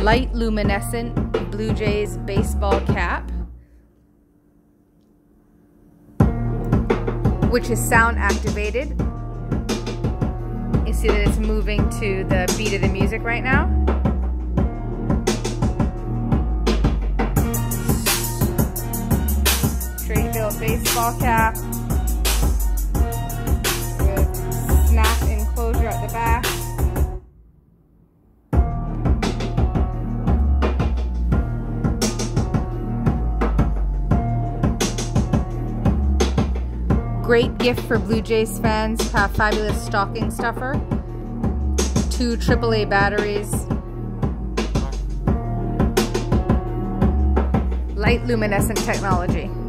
light luminescent Blue Jays baseball cap, which is sound activated. You see that it's moving to the beat of the music right now. Straight built baseball cap with snap enclosure at the back. Great gift for Blue Jays fans to have fabulous stocking stuffer. 2 AAA batteries. Light luminescent technology.